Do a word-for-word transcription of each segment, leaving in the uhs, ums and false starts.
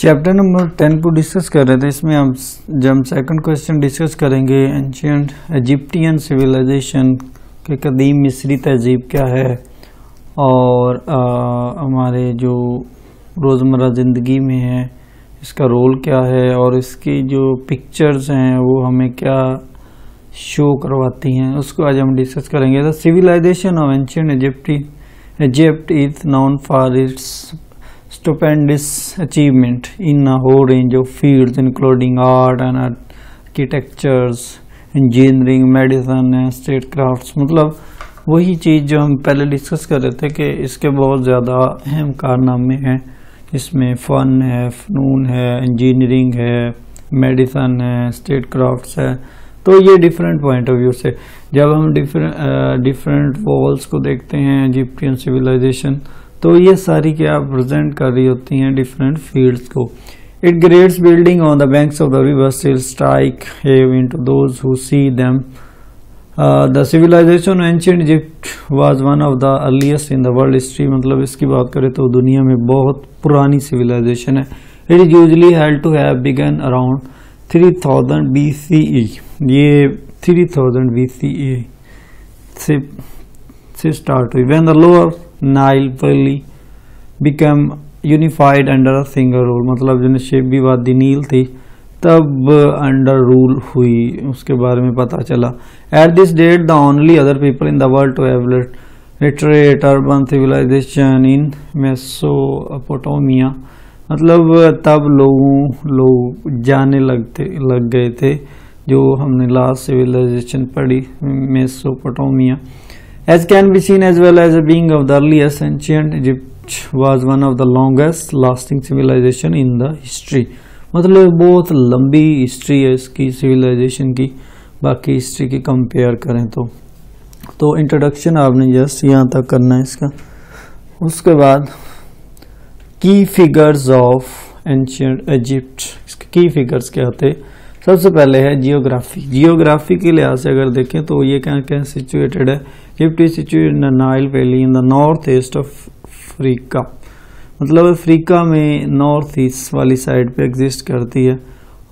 Chapter number ten को discuss कर रहे थे। इसमें हम जब हम सेकंड क्वेश्चन डिस्कस करेंगे एंशिएंट इजिप्टियन सिविलाइजेशन के कदीम मिस्री तहजीब क्या है और आ, हमारे जो रोज़मर्रा ज़िंदगी में है इसका रोल क्या है और इसकी जो पिक्चर्स हैं वो हमें क्या शो करवाती हैं, उसको आज हम डिस्कस करेंगे। The civilisation of ancient Egypt Egypt is known for its stupendous achievement in a whole range of fields including art and architectures, engineering, medicine and statecrafts। मतलब वही चीज़ जो हम पहले डिस्कस कर रहे थे कि इसके बहुत ज़्यादा अहम कारनामे हैं। इसमें फ़न है, फ़नून है, इंजीनियरिंग है, मेडिसन है, स्टेट क्राफ्ट्स है। तो ये डिफरेंट पॉइंट ऑफ व्यू से जब हम डिफरेंट डिफरेंट वॉल्स को देखते हैं इजिप्टियन सिविलाइजेशन, तो ये सारी क्या प्रेजेंट कर रही होती हैं डिफरेंट फील्ड्स को। It greats building on the banks of the river still strike have into those who see them. The civilisation ancient Egypt was one of the earliest in the world history. मतलब इसकी बात करें तो दुनिया में बहुत पुरानी सिविलाइजेशन है। It is usually held to have begun around three thousand B C E. ये three thousand B C E से से स्टार्ट हुई। When the lower Nile valley become unified under a single rule. मतलब जो नशेबी वादी नील थी तब अंडर रूल हुई, उसके बारे में पता चला। At this date the only other people in the world to have literate urban civilisation in Mesopotamia. मतलब तब लोगों लोग जाने लगते लग गए थे जो हमने लास्ट सिविलाइजेशन पढ़ी Mesopotamia. As can be seen as well as being of the earliest, ancient Egypt was one of the longest lasting civilization in the history। मतलब बहुत लंबी हिस्ट्री है इसकी सिविलाइजेशन की, बाकी हिस्ट्री की कंपेयर करें तो। तो इंट्रोडक्शन आपने जस्ट यहाँ तक करना है इसका। उसके बाद की फिगर्स ऑफ एंशिएंट इजिप्ट, इसके की फिगर्स क्या थे। सबसे पहले है जियोग्राफी। जियोग्राफी के लिहाज से अगर देखें तो ये क्या क्या सिचुएटेड है। Egypt is situated in the Nile valley in the north east of Africa. मतलब अफ्रीका में नॉर्थ ईस्ट वाली साइड पे एग्जिस्ट करती है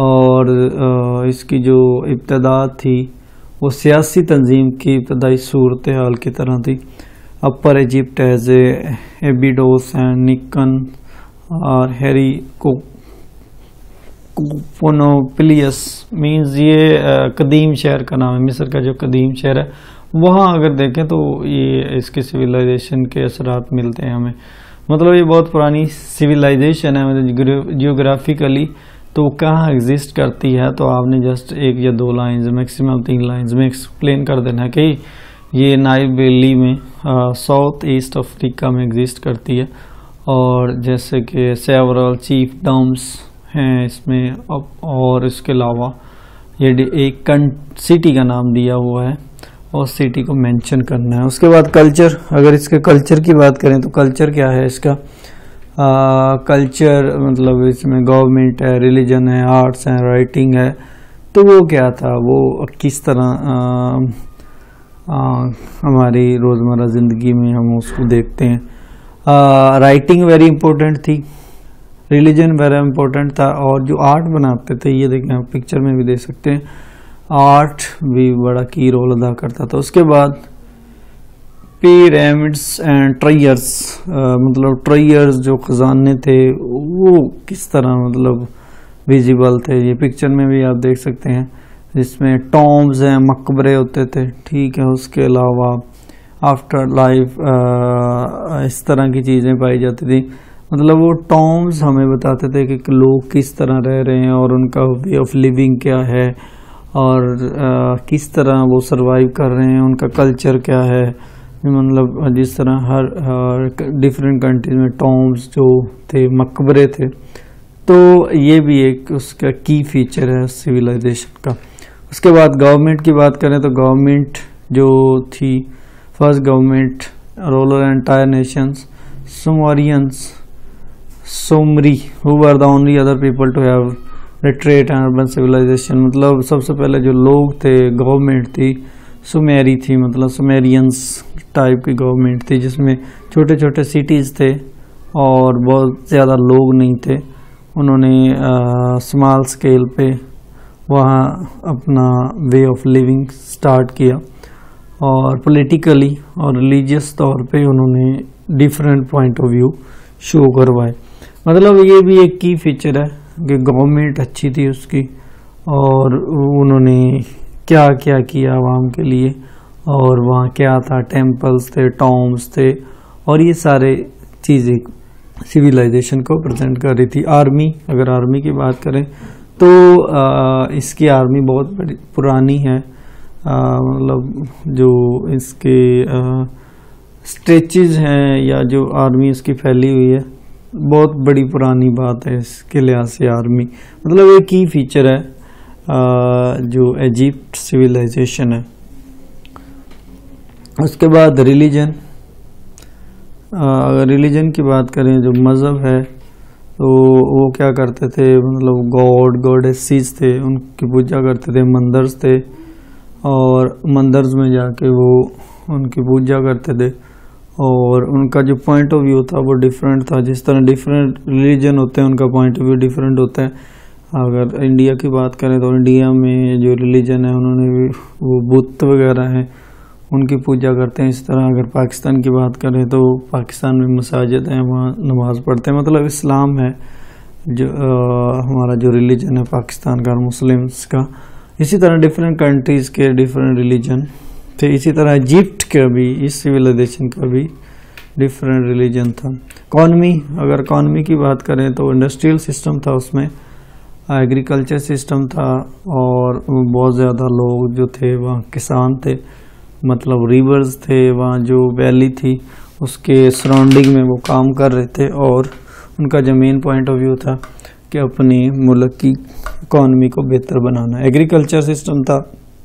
और इसकी जो इब्तदा थी वो सियासी तंजीम की इब्तदाई सूरत हाल की तरह थी। Upper Egypt as Abydos and Nekhen और हैरी को पोनोपिलियस मीन्स ये कदीम शहर का नाम है। मिस्र का जो कदीम शहर है वहाँ अगर देखें तो ये इसके सिविलाइजेशन के असरात मिलते हैं हमें। मतलब ये बहुत पुरानी सिविलाइजेशन है। मतलब जियोग्राफिकली तो कहाँ एग्जिस्ट करती है तो आपने जस्ट एक या दो लाइंस मैक्सिमम तीन लाइंस में एक्सप्लेन कर देना है कि ये नाइल वैली में साउथ ईस्ट अफ्रीका में एग्जिस्ट करती है। और जैसे कि सेवरल चीफ डम्स हैं इसमें, और इसके अलावा ये एक सिटी का नाम दिया हुआ है और सिटी को मेंशन करना है। उसके बाद कल्चर, अगर इसके कल्चर की बात करें तो कल्चर क्या है इसका। कल्चर मतलब इसमें गवर्नमेंट है, रिलीजन है, आर्ट्स है, राइटिंग है। तो वो क्या था, वो किस तरह आ, आ, हमारी रोज़मर्रा ज़िंदगी में हम उसको देखते हैं। राइटिंग वेरी इंपॉर्टेंट थी, रिलीजन वेरी इंपॉर्टेंट था, और जो आर्ट बनाते थे ये देखें आप पिक्चर में भी देख सकते हैं, आर्ट भी बड़ा की रोल अदा करता था। उसके बाद पिरामिड्स एंड ट्रायर्स, मतलब ट्रायर्स जो खजाने थे वो किस तरह मतलब विजिबल थे, ये पिक्चर में भी आप देख सकते हैं। जिसमें टॉम्ब्स हैं, मकबरे होते थे, ठीक है। उसके अलावा आफ्टर लाइफ इस तरह की चीज़ें पाई जाती थी। मतलब वो टॉम्ब्स हमें बताते थे कि लोग किस तरह रह रहे हैं और उनका वे ऑफ लिविंग क्या है और आ, किस तरह वो सरवाइव कर रहे हैं, उनका कल्चर क्या है। मतलब जिस तरह हर, हर डिफरेंट कंट्रीज में टॉम्ब्स जो थे, मकबरे थे, तो ये भी एक उसका की फीचर है सिविलाइजेशन का। उसके बाद गवर्नमेंट की बात करें तो गवर्नमेंट जो थी, first government ruler entire nations Sumerians सोमरी who were the only other people to have literate and urban civilisation. मतलब सबसे पहले जो लोग थे, गवर्नमेंट थी सुमेरी थी, मतलब सुमेरियंस टाइप की गवर्नमेंट थी जिसमें छोटे छोटे सिटीज़ थे और बहुत ज़्यादा लोग नहीं थे। उन्होंने स्मॉल स्केल पे वहाँ अपना वे ऑफ लिविंग स्टार्ट किया और पॉलिटिकली और रिलीजियस तौर पे उन्होंने different point of view show करवाए। मतलब ये भी एक की फीचर है कि गवर्नमेंट अच्छी थी उसकी और उन्होंने क्या क्या किया आवाम के लिए, और वहाँ क्या था, टेम्पल्स थे, टॉम्स थे, और ये सारे चीज़ें सिविलाइजेशन को प्रेजेंट कर रही थी। आर्मी, अगर आर्मी की बात करें तो आ, इसकी आर्मी बहुत बड़ी पुरानी है, मतलब जो इसके स्ट्रेचेज हैं या जो आर्मी इसकी फैली हुई है बहुत बड़ी पुरानी बात है। इसके लिहाज से आर्मी मतलब एक की फीचर है आ, जो इजिप्ट सिविलाइजेशन है। उसके बाद रिलीजन, अगर रिलीजन की बात करें, जो मज़हब है तो वो क्या करते थे, मतलब गॉड गॉडेसेस थे, उनकी पूजा करते थे, मंदिर्स थे और मंदिर्स में जाके वो उनकी पूजा करते थे और उनका जो पॉइंट ऑफ व्यू था वो डिफरेंट था। जिस तरह डिफरेंट रिलीजन होते हैं उनका पॉइंट ऑफ व्यू डिफरेंट होता है। अगर इंडिया की बात करें तो इंडिया में जो रिलीजन है उन्होंने भी वो बुत वगैरह हैं उनकी पूजा करते हैं। इस तरह अगर पाकिस्तान की बात करें तो पाकिस्तान में मसाजिद हैं, वहाँ नमाज पढ़ते हैं, मतलब इस्लाम है जो आ, हमारा जो रिलीजन है पाकिस्तान का और मुस्लिम्स का। इसी तरह डिफरेंट कंट्रीज़ के डिफरेंट रिलीजन थे। इसी तरह इजिप्ट का भी, इस सिविलाइजेशन का भी डिफरेंट रिलीजन था। इकॉनमी, अगर इकॉनमी की बात करें तो इंडस्ट्रियल सिस्टम था, उसमें एग्रीकल्चर सिस्टम था और बहुत ज़्यादा लोग जो थे वहाँ किसान थे, मतलब रिवर्स थे, वहाँ जो वैली थी उसके सराउंडिंग में वो काम कर रहे थे और उनका जो मेन पॉइंट ऑफ व्यू था कि अपनी मुल्क की इकॉनमी को बेहतर बनाना। एग्रीकल्चर सिस्टम था,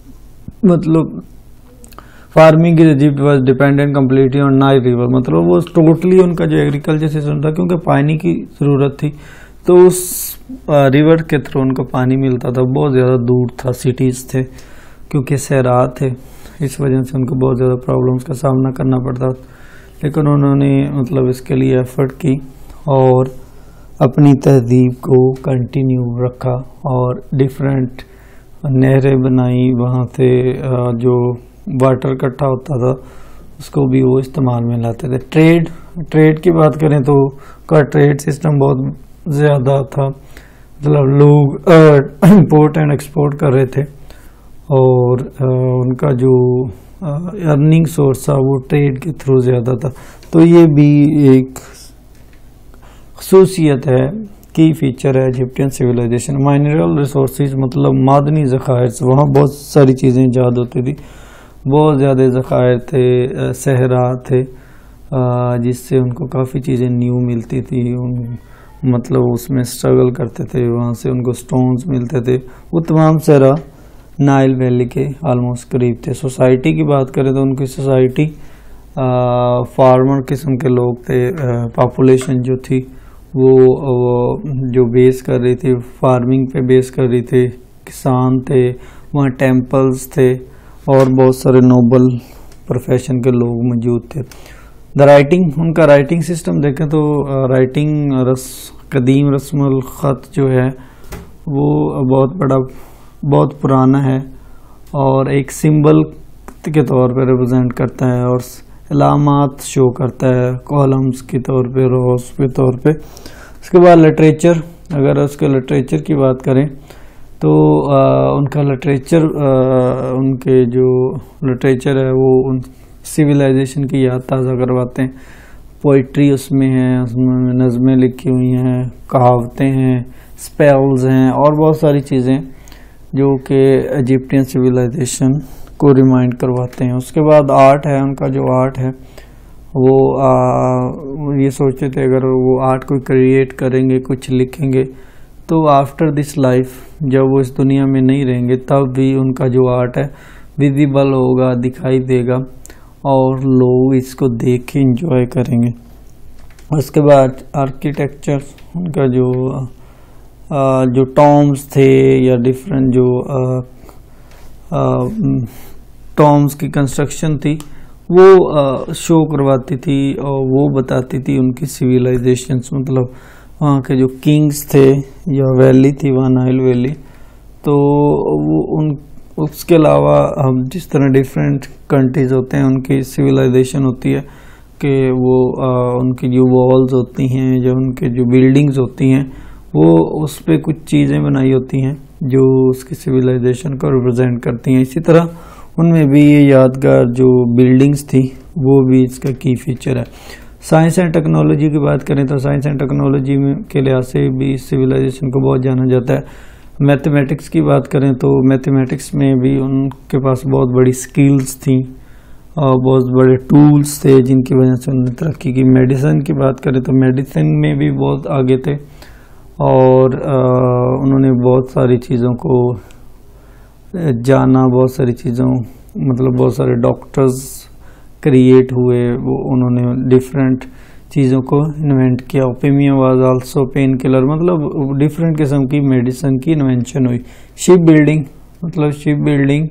मतलब farming Egypt was dependent completely on Nile river, मतलब वो टोटली उनका जो एग्रीकल्चर सिस्टम था, क्योंकि पानी की ज़रूरत थी तो उस रिवर के थ्रू उनको पानी मिलता था। बहुत ज़्यादा दूर था, सिटीज़ थे, क्योंकि सहरा थे, इस वजह से उनको बहुत ज़्यादा प्रॉब्लम्स का सामना करना पड़ता। लेकिन उन्होंने मतलब इसके लिए एफर्ट की और अपनी तहजीब को कंटिन्यू रखा और डिफरेंट नहरें बनाई, वहाँ से जो वाटर इकट्ठा होता था उसको भी वो इस्तेमाल में लाते थे। ट्रेड ट्रेड की बात करें तो का ट्रेड सिस्टम बहुत ज़्यादा था, मतलब लोग इंपोर्ट एंड एक्सपोर्ट कर रहे थे और आ, उनका जो अर्निंग सोर्स था वो ट्रेड के थ्रू ज़्यादा था। तो ये भी एक खसूसियत है, की फीचर है इजिप्टियन सिविलाइजेशन। माइनरल रिसोर्सेज, मतलब मादनी ज़खायर, वहाँ बहुत सारी चीज़ें ईजाद होती थी, बहुत ज़्यादा ज़खायर थे, सहरा थे, जिससे उनको काफ़ी चीज़ें न्यू मिलती थी। उन मतलब उसमें स्ट्रगल करते थे, वहाँ से उनको स्टोन्स मिलते थे। वो तमाम सहरा नाइल वैली के आलमोस्ट करीब थे। सोसाइटी की बात करें तो उनकी सोसाइटी फार्मर किस्म के लोग थे। पॉपुलेशन जो थी वो, वो जो बेस कर रही थी फार्मिंग पे बेस कर रही थी, किसान थे, वहाँ टेम्पल्स थे और बहुत सारे नोबल प्रोफेशन के लोग मौजूद थे। द राइटिंग, उनका राइटिंग सिस्टम देखें तो राइटिंग रस कदीम रस्मुल ख़त जो है वो बहुत बड़ा बहुत पुराना है और एक सिंबल के तौर पे रिप्रेजेंट करता है और अलामात शो करता है कॉलम्स के तौर पे, रोज के तौर पे। उसके बाद लिटरेचर, अगर उसके लिटरेचर की बात करें तो आ, उनका लिटरेचर आ, उनके जो लिटरेचर है वो उन सिविलाइजेशन की याद ताज़ा करवाते हैं। पोइट्री उसमें है, उसमें नज़में लिखी हुई हैं, कहावतें हैं, स्पेल्स हैं और बहुत सारी चीज़ें जो कि इजिप्टियन सिविलाइजेशन को रिमाइंड करवाते हैं। उसके बाद आर्ट है, उनका जो आर्ट है वो आ, ये सोचते थे अगर वो आर्ट को क्रिएट करेंगे, कुछ लिखेंगे तो आफ्टर दिस लाइफ, जब वो इस दुनिया में नहीं रहेंगे तब भी उनका जो आर्ट है विजिबल होगा, दिखाई देगा और लोग इसको देख के इंजॉय करेंगे। उसके बाद आर्किटेक्चर, उनका जो आ, जो टॉम्स थे या डिफरेंट जो टॉम्स की कंस्ट्रक्शन थी वो आ, शो करवाती थी और वो बताती थी उनकी सिविलाइजेशंस, मतलब वहाँ के जो किंग्स थे या वैली थी वहाँ नाइल वैली, तो वो उन उसके अलावा हम जिस तरह डिफरेंट कंट्रीज होते हैं उनकी सिविलाइजेशन होती है कि वो आ, उनकी जो वॉल्स होती हैं, जो उनके जो बिल्डिंग्स होती हैं, वो उस पर कुछ चीज़ें बनाई होती हैं जो उसकी सिविलाइजेशन को रिप्रेजेंट करती हैं। इसी तरह उनमें भी ये यादगार जो बिल्डिंग्स थी वो भी इसका की फीचर है। साइंस एंड टेक्नोलॉजी की बात करें तो साइंस एंड टेक्नोलॉजी में के लिहाज से भी सिविलाइजेशन को बहुत जाना जाता है। मैथमेटिक्स की बात करें तो मैथमेटिक्स में भी उनके पास बहुत बड़ी स्किल्स थी और बहुत बड़े टूल्स थे जिनकी वजह से उन्होंने तरक्की की। मेडिसिन की बात करें तो मेडिसिन में भी बहुत आगे थे और आ, उन्होंने बहुत सारी चीज़ों को जाना, बहुत सारी चीज़ों मतलब बहुत सारे डॉक्टर्स क्रिएट हुए, वो उन्होंने डिफरेंट चीज़ों को इन्वेंट किया। Opium was also pain killer, मतलब डिफरेंट किस्म की मेडिसिन की इन्वेंशन हुई। शिप बिल्डिंग मतलब शिप बिल्डिंग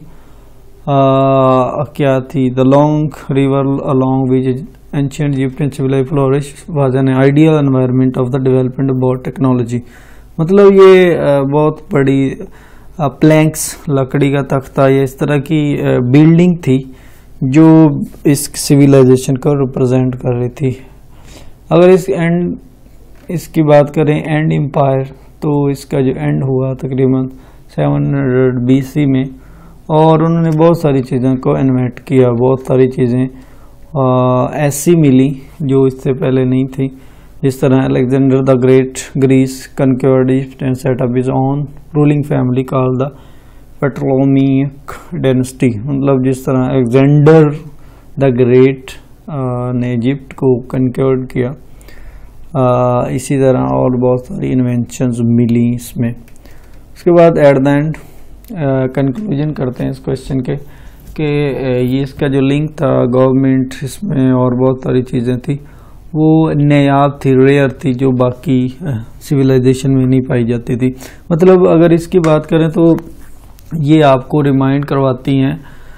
क्या थी? The long river along which ancient Egyptian civilisation flourish was an ideal environment of the development of technology. मतलब ये आ, बहुत बड़ी प्लैंक्स, लकड़ी का तख्ता, ये इस तरह की बिल्डिंग थी जो इस सिविलाइजेशन को रिप्रेजेंट कर रही थी। अगर इस एंड इसकी बात करें एंड एम्पायर, तो इसका जो एंड हुआ तकरीबन सेवन हंड्रेड बीसी में, और उन्होंने बहुत सारी चीज़ों को इन्वेंट किया। बहुत सारी चीज़ें ऐसी मिली जो इससे पहले नहीं थी, जिस तरह Alexander the Great Greece conquered Egypt and set up his own ruling family called the Ptolemaic dynasty. मतलब जिस तरह अलेक्जेंडर द ग्रेट ने इजिप्ट को कनक्योर्ड किया, आ, इसी तरह और बहुत सारी इन्वेंशंस मिली इसमें। उसके बाद एट द एंड कंक्लूजन करते हैं इस क्वेश्चन के कि ये इसका जो लिंक था गवर्नमेंट इसमें और बहुत सारी चीज़ें थी वो नायाब थी, रेयर थी, जो बाकी सिविलाइजेशन में नहीं पाई जाती थी। मतलब अगर इसकी बात करें तो ये आपको रिमाइंड करवाती हैं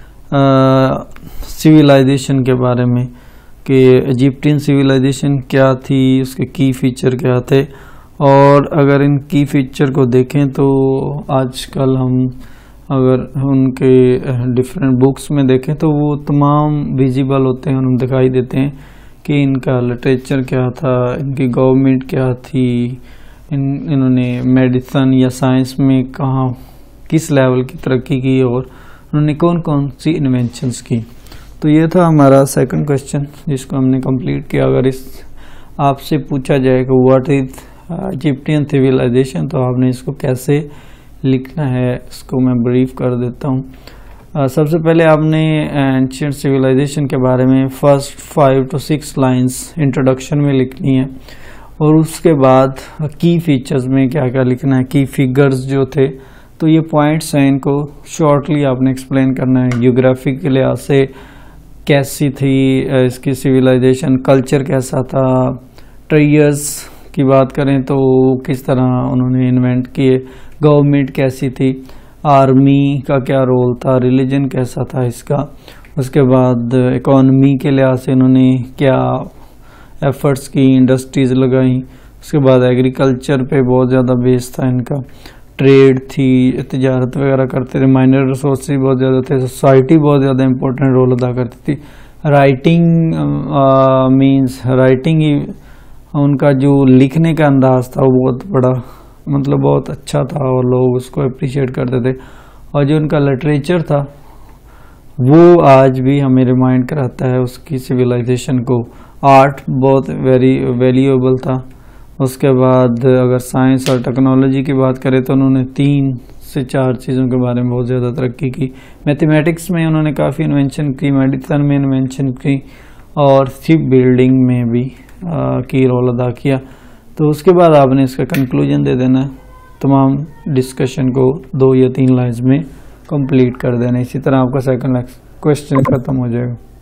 सिविलाइजेशन के बारे में कि इजिप्टियन सिविलाइजेशन क्या थी, उसके की फीचर क्या थे। और अगर इन की फीचर को देखें तो आजकल हम अगर उनके डिफरेंट बुक्स में देखें तो वो तमाम विजिबल होते हैं और हम दिखाई देते हैं कि इनका लिटरेचर क्या था, इनकी गवर्नमेंट क्या थी, इन इन्होंने मेडिसिन या साइंस में कहाँ किस लेवल की तरक्की की और उन्होंने कौन कौन सी इन्वेंशंस की। तो ये था हमारा सेकंड क्वेश्चन जिसको हमने कंप्लीट किया। अगर इस आपसे पूछा जाए कि व्हाट इज इजिप्टियन सिविलाइजेशन, तो आपने इसको कैसे लिखना है इसको मैं ब्रीफ कर देता हूँ। Uh, सबसे पहले आपने एंशिएंट सिविलाइजेशन के बारे में first five to six lines introduction में लिखनी है और उसके बाद की फीचर्स में क्या क्या लिखना है, की फिगर्स जो थे, तो ये पॉइंट्स हैं, इनको शॉर्टली आपने एक्सप्लेन करना है। जियोग्राफी के लिहाज से कैसी थी इसकी सिविलाइजेशन, कल्चर कैसा था, ट्रेयर्स की बात करें तो किस तरह उन्होंने इन्वेंट किए, गवर्नमेंट कैसी थी, आर्मी का क्या रोल था, रिलीजन कैसा था इसका, उसके बाद इकोनॉमी के लिहाज से इन्होंने क्या एफर्ट्स की, इंडस्ट्रीज लगाई, उसके बाद एग्रीकल्चर पे बहुत ज़्यादा बेस था इनका, ट्रेड थी, तिजारत वगैरह करते थे, माइनर रिसोर्सेज बहुत ज़्यादा थे, सोसाइटी बहुत ज़्यादा इंपॉर्टेंट रोल अदा करती थी। राइटिंग मींस राइटिंग ही उनका जो लिखने का अंदाज था वो बहुत बड़ा मतलब बहुत अच्छा था और लोग उसको अप्रिशिएट करते थे। और जो उनका लिटरेचर था वो आज भी हमें रिमाइंड कराता है उसकी सिविलाइजेशन को। आर्ट बहुत वेरी वैल्यूएबल था। उसके बाद अगर साइंस और टेक्नोलॉजी की बात करें तो उन्होंने तीन से चार चीज़ों के बारे में बहुत ज़्यादा तरक्की की। मैथमेटिक्स में उन्होंने काफ़ी इन्वेंशन की, मेडिसिन में इन्वेंशन की और शिप बिल्डिंग में भी आ, की रोल अदा किया। तो उसके बाद आपने इसका कंक्लूजन दे देना, तमाम डिस्कशन को दो या तीन लाइन्स में कंप्लीट कर देना। इसी तरह आपका सेकंड क्वेश्चन खत्म हो जाएगा।